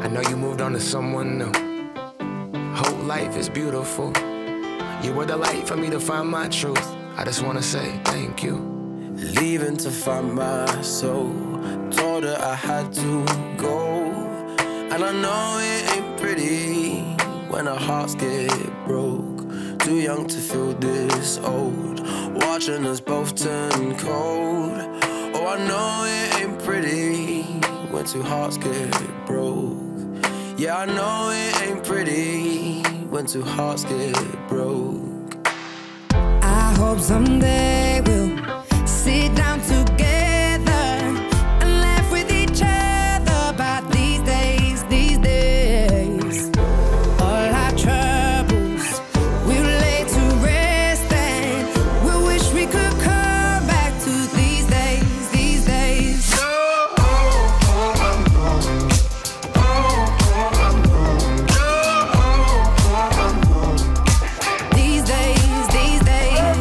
I know you moved on to someone new. Whole life is beautiful. You were the light for me to find my truth. I just wanna say thank you. Leaving to find my soul. Told her I had to go. And I know it ain't pretty when our hearts get broke. Too young to feel this old, watching us both turn cold. Oh, I know it ain't pretty when two hearts get broke. Yeah, I know it ain't pretty when two hearts get broke. I hope someday we'll sit down together and laugh with each other about these days, these days. All our troubles we'll lay to rest, and we wish we could come back to these days, these days. These days, these days.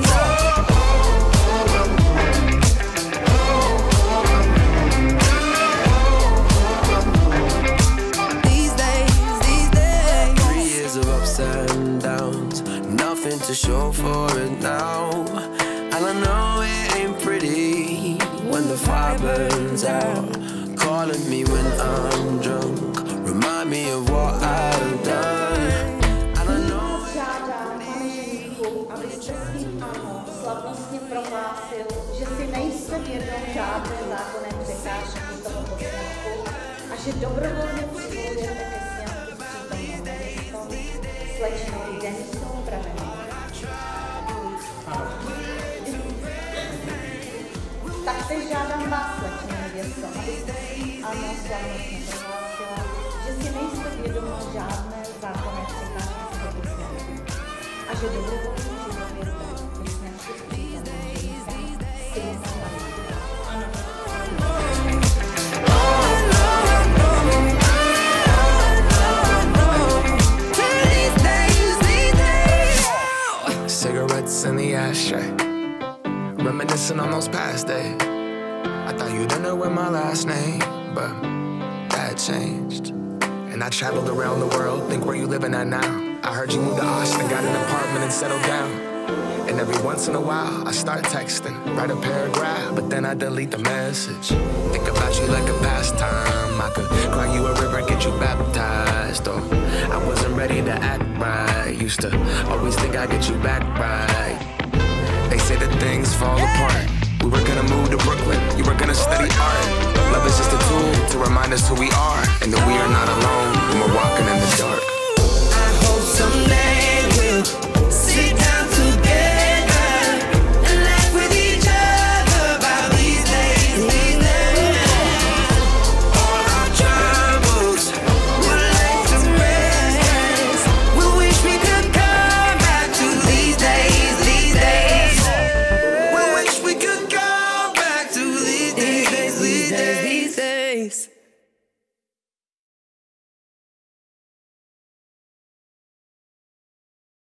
These days, these days. 3 years of ups and downs, nothing to show for it now. And I know it ain't pretty when the fire burns out. Calling me when I'm drunk, remind me of what I've done. And I know Žádám, pane ženíchu, abyste s ním ano slavnostně prohlásil, že si nejste vědom žádné zákonné překážky tohoto sňatku a že dobrovolně přivolujete ke sňatku s přítomnou nevěstou, slečnou Denisou Brabenovou. Taktéž žádám vás, slečno nevěsto, abyste s ním ano slavnostně prohlásila, že si nejste vědoma žádné zákonné překážky tohoto sňatku a že dobrovolně přivolujete ke sňatku s přítomnou ženicha, syna Martina. Cigarettes in the ashtray, reminiscing on those past days. I thought you didn't know my last name, but that changed. And I traveled around the world, think where you living at now. I heard you moved to Austin, got an apartment and settled down. And every once in a while, I start texting, write a paragraph, but then I delete the message. Think about you like a pastime. I could cry you a river, get you baptized. Or I wasn't ready to act right. Used to always think I'd get you back right. They say that things fall apart. We were gonna move to Brooklyn, you were gonna study art. Love is just a tool to remind us who we are, and that we are not alone when we're walking in the dark. I hope someday we'll sit down together and laugh with each other about these days, these days. All our troubles we'll lay to rest. We wish we could come back to these days, these days. we wish we could go back to these days, These days, these days.